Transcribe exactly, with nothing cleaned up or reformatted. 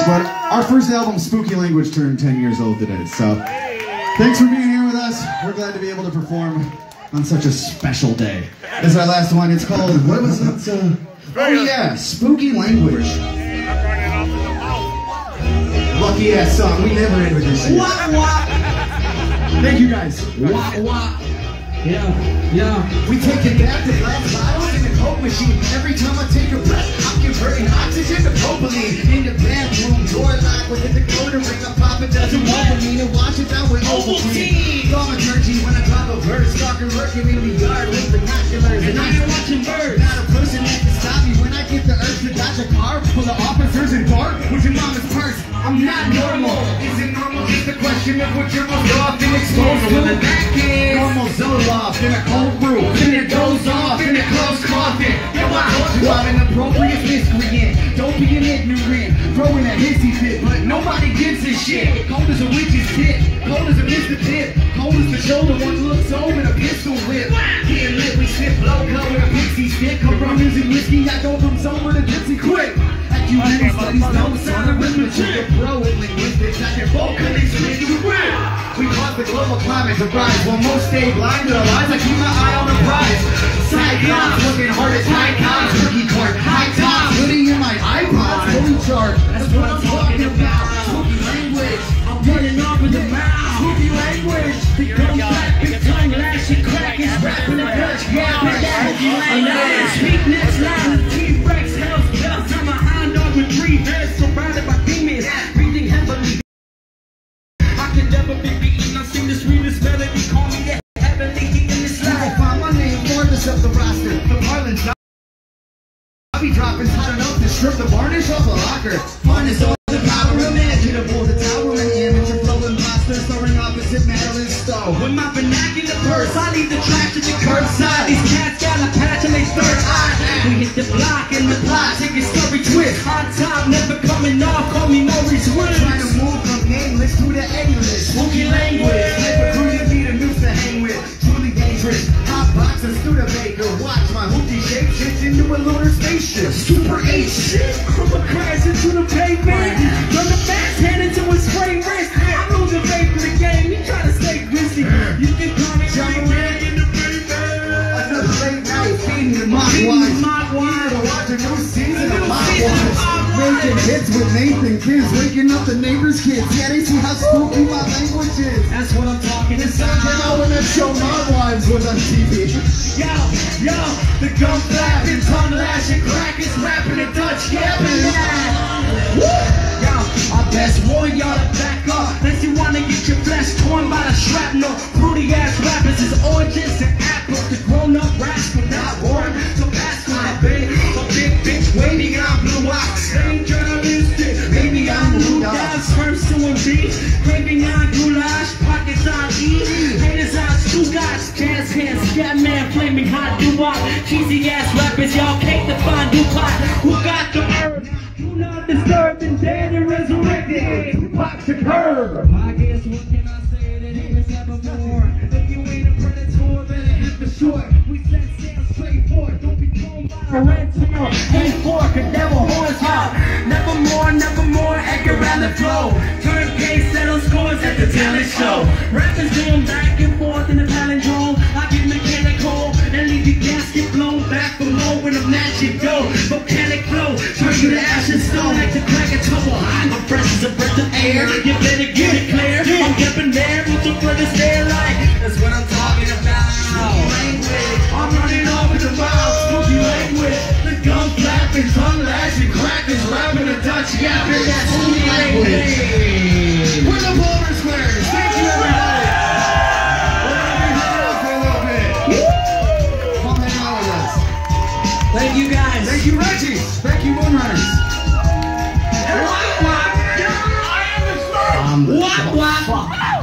But our first album, Spooky Language, turned ten years old today. So thanks for being here with us. We're glad to be able to perform on such a special day. This is our last one. It's called, what was it? Uh, oh yeah, Spooky Language. Lucky ass song. We never end with this shit. Wah, wah. Thank you guys. Wah, wah. Yeah, yeah. We take it back to glass bottles in the Coke machine. Every time I take a breath, I'm converting oxygen to propylene. In the bathroom, door locked with the decoder ring. I pop a dozen Wolverine and wash it down with Ovaltine. Thaumaturgy when I drop a verse. Stalker lurking in the yard with binoculars. And I ain't watching birds. Not a person that can stop me when I get the urge to dodge a car full of officers and dart with your mama's purse. I'm not normal. Is it normal? It's the question of what you're most often exposed to. The back is normal Zoloft in a cold brew. Then it goes off in a close coffin. Yo, I told you I'm an appropriate miscreant. Don't be an ignorant. Throwing a hissy fit, but nobody gives a shit. Cold as a witch's tit. Cold as a Mister Tip. Cold as the shoulder one looks over with a pistol whip. Getting lit, we sip low cut with a pixie stick. Come from music whiskey, I go from sober to gypsy quick. You many studies don't sound arithmetic. Pro in linguistics, I can vocalize make you real. We cause the global climate to rise. While most stay blind to the lies, I keep my eye on the prize. Psychons, looking hard as icons. Rookie card, high tops, hoodie in my iPod, fully charged. That's what I'm talking about. Spooky language, I'm running off with the mouth. Spooky language, the gum black, big tongue, lashing, cracking, rapping the Dutch, yeah, spooky language. Speak next line, T-Rex, hell's bells, I'm a with three heads surrounded by demons, breathing heavily. I can never be beaten. I sing the sweetest melody. Call me the heavenly king in this life. I find my name farthest up the roster. The Marlins. I'll be dropping hot enough to strip the varnish off a locker. Harness all the power imaginable. The tower and amateur flowing monster soaring opposite Marilyn Stowe. With my vernacular purse, I leave the trash to the curbside. These cats got a patch and they third eye. We hit the block and the plot, take a scurry twist. On top, never coming off, call me Maurice Williams. Trying to move from nameless to the A-list. Spooky language, never crew you need a noose to hang with. Truly dangerous, hot box and Studebaker. Watch my hoopty shape shit into a lunar spaceship. Super eight shit, I'm a crash into the pavement. From the fast hand into a spray wrist. I'm losing faith in the game, you try to stay busy. You can call me Johnny Red in the pavement. Another late night, feeding the mock wise. Watch a new season of my watch. Making hits with Nathan kids, waking up the neighbors' kids. Yeah, they see how spooky my language is. That's what I'm talking about. Sun came out when that show My Wives was on T V. Yo, yo, the gum flapping, tongue lashing, crackers rapping a Dutch yapping. Yo, I best warn y'all to back up. Unless you wanna get your flesh torn by the shrapnel. Fruity ass rappers is oranges and apples. The grown up rascal not born. So pass my baby, a big bitch waiting on blue eyes. Same journalistic, maybe I'm blue dogs. First to a beat, craving on goulash, pockets on E. Haters on two guys, jazz hands, scat man, flaming hot doo-wop. Cheesy ass rappers, y'all can't define DuPont. Who got the herb? Who not disturbed and dead and resurrected? Tupac Shakur. I guess what can I say that ain't as ever more? If you ain't a predator, better hit for short. We set sail straight forth, don't be thrown by a red tail. Hey fork, a devil horse hop. Nevermore, nevermore, Edgar Allan Poe. Turn case, settle scores at the talent show. Rappers going back and forth in the palindrome. I get mechanical and leave your gasket blown back for more when I'm magic go. Volcanic flow, turn you to ash and stone like the crack of trouble. I'm fresh as a breath of air. You better get it clear. I'm getting there with the brothers there like. That's what I'm talking about. I'm running off with the mouth. Spooky language. The gum flapping, tongue lashing, crackers rapping a Dutch yapping. That's spooky language. We're the Boulder Squares. Thank you, everybody. We're gonna be hanging out for a little bit. Come hang out with us. Thank you guys. Thank you, Reggie. Thank you, MoonRunners. Wah, wah. I am the star. I'm the Wah, wah.